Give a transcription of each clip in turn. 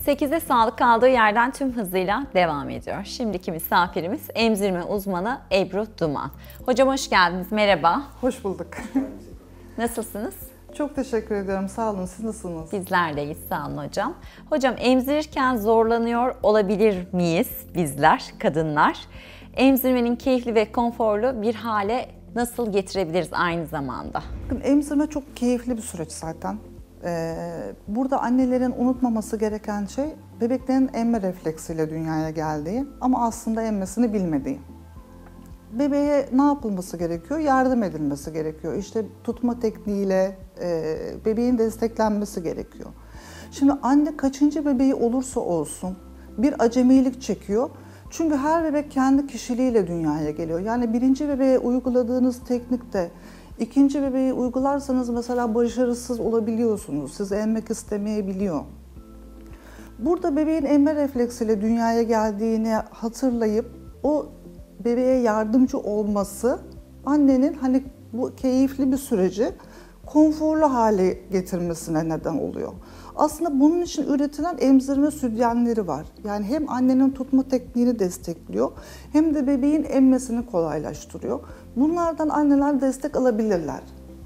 8'de sağlık kaldığı yerden tüm hızıyla devam ediyor. Şimdiki misafirimiz emzirme uzmanı Ebru Duman. Hocam hoş geldiniz, merhaba. Hoş bulduk. Nasılsınız? Çok teşekkür ediyorum, sağ olun. Siz nasılsınız? Bizler deyiz, sağ olun hocam. Hocam emzirirken zorlanıyor olabilir miyiz bizler, kadınlar? Emzirmenin keyifli ve konforlu bir hale nasıl getirebiliriz aynı zamanda? Emzirme çok keyifli bir süreç zaten. Burada annelerin unutmaması gereken şey bebeklerin emme refleksiyle dünyaya geldiği ama aslında emmesini bilmediği. Bebeğe ne yapılması gerekiyor? Yardım edilmesi gerekiyor. İşte tutma tekniğiyle bebeğin desteklenmesi gerekiyor. Şimdi anne kaçıncı bebeği olursa olsun bir acemilik çekiyor. Çünkü her bebek kendi kişiliğiyle dünyaya geliyor. Yani birinci bebeğe uyguladığınız teknikte ikinci bebeği uygularsanız mesela başarısız olabiliyorsunuz. Sizi emmek istemeyebiliyor. Burada bebeğin emme refleksiyle dünyaya geldiğini hatırlayıp o bebeğe yardımcı olması annenin hani bu keyifli bir süreci konforlu hale getirmesine neden oluyor. Aslında bunun için üretilen emzirme sütyenleri var. Yani hem annenin tutma tekniğini destekliyor hem de bebeğin emmesini kolaylaştırıyor. Bunlardan anneler destek alabilirler.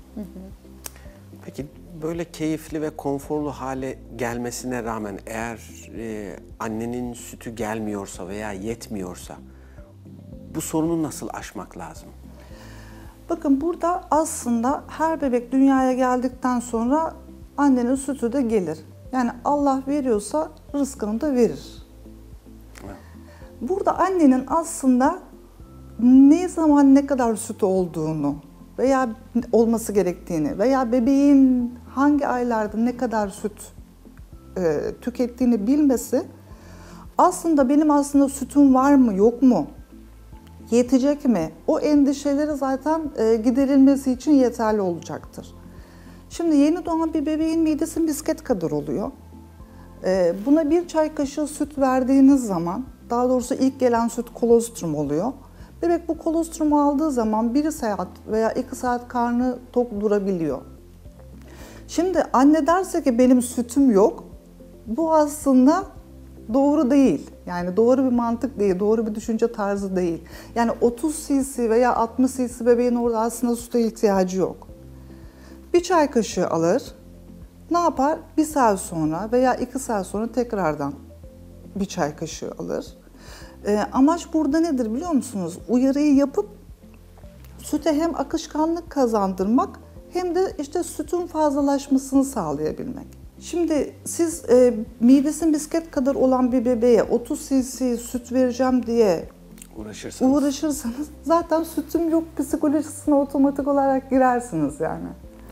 Peki böyle keyifli ve konforlu hale gelmesine rağmen eğer annenin sütü gelmiyorsa veya yetmiyorsa bu sorunu nasıl aşmak lazım? Bakın burada aslında her bebek dünyaya geldikten sonra annenin sütü de gelir. Yani Allah veriyorsa rızkını da verir. Evet. Burada annenin aslında ne zaman ne kadar sütü olduğunu veya olması gerektiğini veya bebeğin hangi aylarda ne kadar süt tükettiğini bilmesi aslında benim sütüm var mı yok mu? Yetecek mi? O endişeleri zaten giderilmesi için yeterli olacaktır. Şimdi yeni doğan bir bebeğin midesi misket kadar oluyor. Buna bir çay kaşığı süt verdiğiniz zaman, daha doğrusu ilk gelen süt kolostrum oluyor. Bebek bu kolostrumu aldığı zaman 1 saat veya 2 saat karnı tok durabiliyor. Şimdi anne derse ki benim sütüm yok, bu aslında doğru değil. Yani doğru bir mantık değil, doğru bir düşünce tarzı değil. Yani 30 cc veya 60 cc bebeğin orada aslında süte ihtiyacı yok. Bir çay kaşığı alır, ne yapar? 1 saat sonra veya 2 saat sonra tekrardan bir çay kaşığı alır. Amaç burada nedir biliyor musunuz? Uyarıyı yapıp süte hem akışkanlık kazandırmak hem de işte sütün fazlalaşmasını sağlayabilmek. Şimdi siz midesi misket kadar olan bir bebeğe 30 cc süt vereceğim diye uğraşırsanız zaten sütüm yok psikolojisine otomatik olarak girersiniz yani.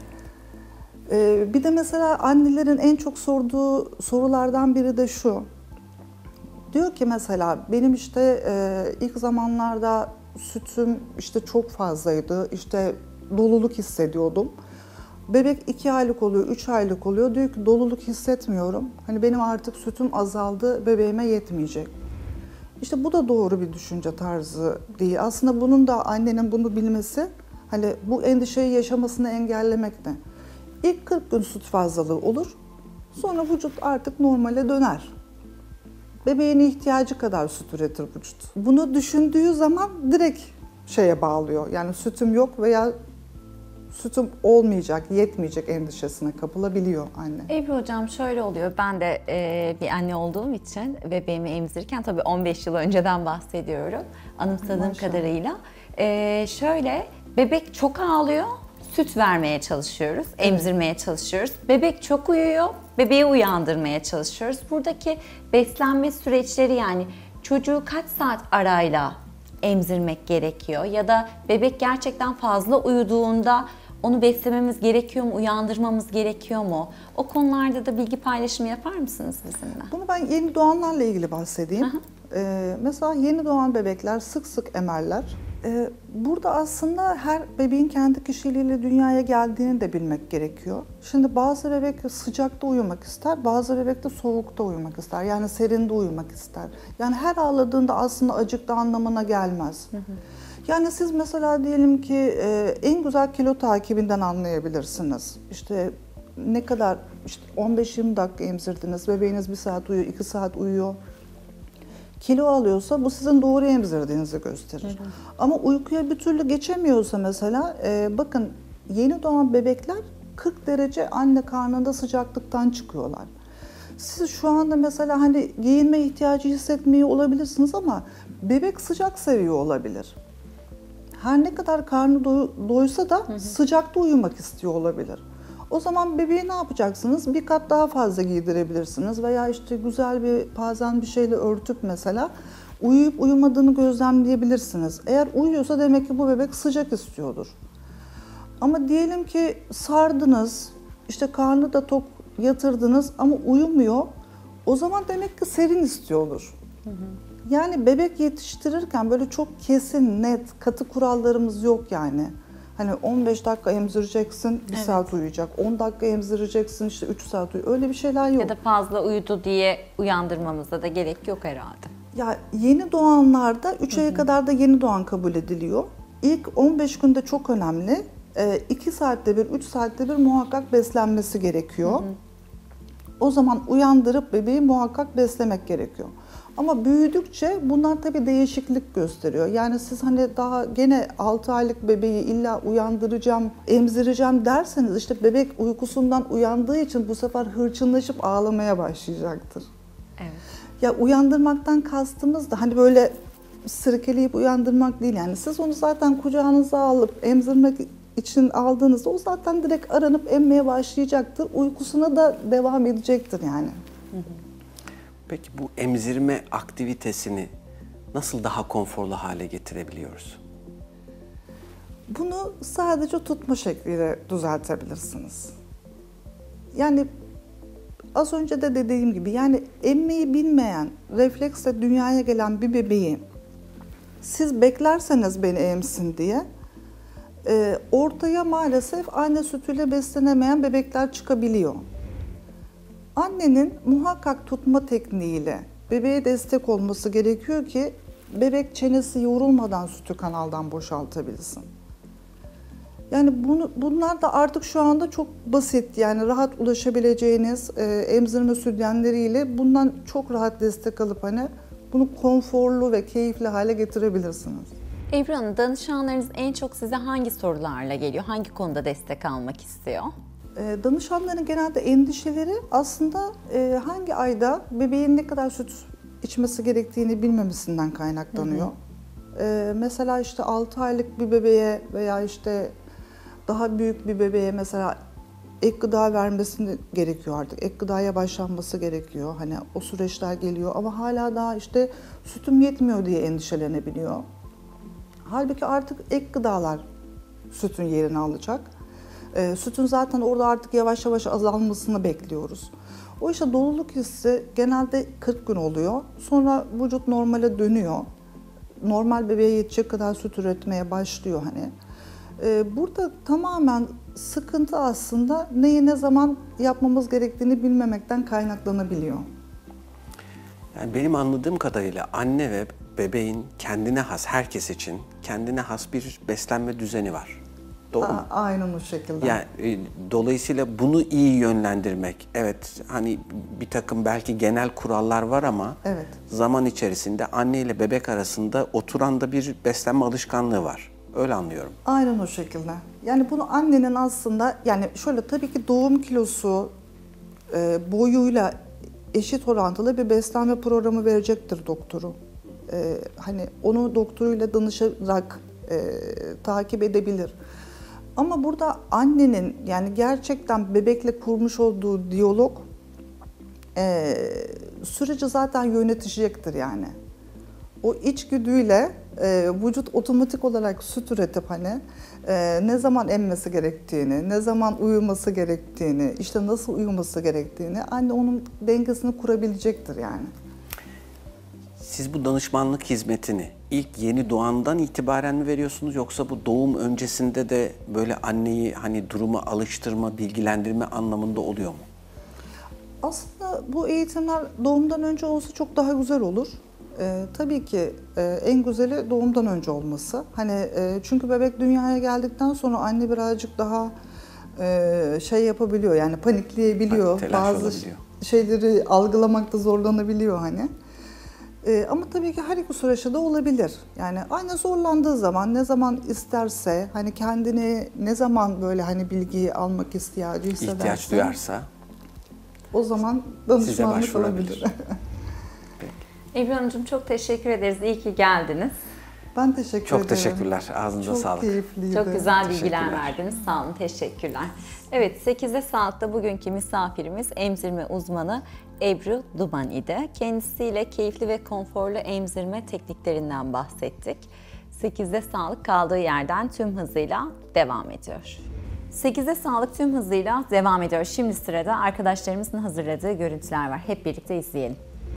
Bir de mesela annelerin en çok sorduğu sorulardan biri de şu. Diyor ki mesela benim işte ilk zamanlarda sütüm işte çok fazlaydı, işte doluluk hissediyordum. Bebek 2 aylık oluyor, 3 aylık oluyor. Diyor ki doluluk hissetmiyorum. Hani benim artık sütüm azaldı, bebeğime yetmeyecek. İşte bu da doğru bir düşünce tarzı değil. Aslında bunun da annenin bunu bilmesi, hani bu endişeyi yaşamasını engellemekte. İlk 40 gün süt fazlalığı olur. Sonra vücut artık normale döner. Bebeğin ihtiyacı kadar süt üretir vücut. Bunu düşündüğü zaman direkt şeye bağlıyor. Yani sütüm yok veya sütüm olmayacak, yetmeyecek endişesine kapılabiliyor anne. Ebru hocam şöyle oluyor, ben de bir anne olduğum için bebeğimi emzirirken tabii 15 yıl önceden bahsediyorum anımsadığım Maşallah. kadarıyla. Şöyle bebek çok ağlıyor, süt vermeye çalışıyoruz, emzirmeye çalışıyoruz. Bebek çok uyuyor, bebeği uyandırmaya çalışıyoruz. Buradaki beslenme süreçleri yani çocuğu kaç saat arayla emzirmek gerekiyor ya da bebek gerçekten fazla uyuduğunda onu beslememiz gerekiyor mu, uyandırmamız gerekiyor mu? O konularda da bilgi paylaşımı yapar mısınız bizimle? Bunu ben yeni doğanlarla ilgili bahsedeyim. Mesela yeni doğan bebekler sık sık emerler. Burada aslında her bebeğin kendi kişiliğiyle dünyaya geldiğini de bilmek gerekiyor. Şimdi bazı bebek sıcakta uyumak ister, bazı bebek de soğukta uyumak ister. Yani serinde uyumak ister. Yani her ağladığında aslında acıktığı anlamına gelmez. Yani siz mesela diyelim ki en güzel kilo takibinden anlayabilirsiniz. İşte ne kadar işte 15-20 dakika emzirdiniz, bebeğiniz 1 saat uyuyor, 2 saat uyuyor. Kilo alıyorsa bu sizin doğru emzirdiğinizi gösterir. Ama uykuya bir türlü geçemiyorsa mesela bakın yeni doğan bebekler 40 derece anne karnında sıcaklıktan çıkıyorlar. Siz şu anda mesela hani giyinme ihtiyacı hissetmiyor olabilirsiniz ama bebek sıcak seviyor olabilir. Her ne kadar karnı doysa da sıcakta uyumak istiyor olabilir. O zaman bebeği ne yapacaksınız? Bir kat daha fazla giydirebilirsiniz veya işte güzel bazen bir şeyle örtüp mesela uyuyup uyumadığını gözlemleyebilirsiniz. Eğer uyuyorsa demek ki bu bebek sıcak istiyordur. Ama diyelim ki sardınız, işte karnı da tok yatırdınız ama uyumuyor. O zaman demek ki serin istiyordur. Yani bebek yetiştirirken böyle çok kesin, net, katı kurallarımız yok yani. Hani 15 dakika emzireceksin, 1 saat uyuyacak. 10 dakika emzireceksin, işte 3 saat uyuyacak. Öyle bir şeyler yok. Ya da fazla uyudu diye uyandırmamıza da gerek yok herhalde. Ya yeni doğanlarda 3 aya kadar da yeni doğan kabul ediliyor. İlk 15 günde çok önemli. 2 saatte bir, 3 saatte bir muhakkak beslenmesi gerekiyor. O zaman uyandırıp bebeği muhakkak beslemek gerekiyor. Ama büyüdükçe bunlar tabii değişiklik gösteriyor. Yani siz hani daha gene 6 aylık bebeği illa uyandıracağım, emzireceğim derseniz işte bebek uykusundan uyandığı için bu sefer hırçınlaşıp ağlamaya başlayacaktır. Evet. Ya uyandırmaktan kastımız da hani böyle sirkeleyip uyandırmak değil. Yani siz onu zaten kucağınıza alıp emzirmek için aldığınızda o zaten direkt aranıp emmeye başlayacaktır. Uykusuna da devam edecektir yani. Peki bu emzirme aktivitesini nasıl daha konforlu hale getirebiliyoruz? Bunu sadece tutma şekliyle düzeltebilirsiniz. Yani az önce de dediğim gibi yani emmeyi bilmeyen, refleksle dünyaya gelen bir bebeği siz beklerseniz beni emsin diye ortaya maalesef anne sütüyle beslenemeyen bebekler çıkabiliyor. Annenin muhakkak tutma tekniğiyle bebeğe destek olması gerekiyor ki bebek çenesi yorulmadan sütü kanaldan boşaltabilsin. Yani bunlar da artık şu anda çok basit yani rahat ulaşabileceğiniz emzirme sütyenleriyle bundan çok rahat destek alıp hani bunu konforlu ve keyifli hale getirebilirsiniz. Ebru Hanım, danışanlarınız en çok size hangi sorularla geliyor? Hangi konuda destek almak istiyor? Danışanların genelde endişeleri aslında hangi ayda bebeğin ne kadar süt içmesi gerektiğini bilmemesinden kaynaklanıyor. Mesela işte 6 aylık bir bebeğe veya işte daha büyük bir bebeğe mesela ek gıda vermesi gerekiyor artık. Ek gıdaya başlanması gerekiyor. Hani o süreçler geliyor ama hala daha işte sütüm yetmiyor diye endişelenebiliyor. Halbuki artık ek gıdalar sütün yerini alacak. Sütün zaten orada artık yavaş yavaş azalmasını bekliyoruz. O işte doluluk hissi genelde 40 gün oluyor. Sonra vücut normale dönüyor. Normal bebeğe yetecek kadar süt üretmeye başlıyor hani. Burada tamamen sıkıntı aslında neyi ne zaman yapmamız gerektiğini bilmemekten kaynaklanabiliyor. Yani benim anladığım kadarıyla anne ve bebeğin kendine has, herkes için kendine has bir beslenme düzeni var. Doğru mu? Aynen o şekilde. Yani dolayısıyla bunu iyi yönlendirmek, evet hani bir takım belki genel kurallar var ama Evet. zaman içerisinde anne ile bebek arasında oturan da bir beslenme alışkanlığı var. Öyle anlıyorum. Aynen o şekilde. Yani bunu annenin aslında yani şöyle tabii ki doğum kilosu boyuyla eşit orantılı bir beslenme programı verecektir doktoru. Hani onu doktoruyla danışarak takip edebilir. Ama burada annenin yani gerçekten bebekle kurmuş olduğu diyalog süreci zaten yönetecektir yani. O içgüdüyle vücut otomatik olarak süt üretip hani ne zaman emmesi gerektiğini, ne zaman uyuması gerektiğini, işte nasıl uyuması gerektiğini anne onun dengesini kurabilecektir yani. Siz bu danışmanlık hizmetini ilk yeni doğandan itibaren mi veriyorsunuz yoksa bu doğum öncesinde de böyle anneyi hani duruma alıştırma, bilgilendirme anlamında oluyor mu? Aslında bu eğitimler doğumdan önce olsa çok daha güzel olur. Tabii ki en güzeli doğumdan önce olması. Hani çünkü bebek dünyaya geldikten sonra anne birazcık daha şey yapabiliyor, yani panikleyebiliyor. Telaş Bazı olabiliyor. şeyleri algılamakta zorlanabiliyor hani. Ama tabii ki her iki süreçte de olabilir. Yani anne zorlandığı zaman, ne zaman isterse, hani kendini ne zaman böyle hani bilgiyi almak ihtiyacı hissederse, İhtiyaç duyarsa o zaman size danışmanlık başvurabilir. olabilir. Ebru Hanımcığım çok teşekkür ederiz. İyi ki geldiniz. Ben teşekkür ederim. Çok teşekkürler. Ağzınıza Çok sağlık. keyifliydi. Çok güzel bilgiler Teşekkürler. verdiniz. Sağ olun, teşekkürler. Evet, 8'de Sağlık'ta bugünkü misafirimiz emzirme uzmanı Ebru Duman idi. Kendisiyle keyifli ve konforlu emzirme tekniklerinden bahsettik. 8'de Sağlık kaldığı yerden tüm hızıyla devam ediyor. 8'de Sağlık tüm hızıyla devam ediyor. Şimdi sırada arkadaşlarımızın hazırladığı görüntüler var. Hep birlikte izleyelim.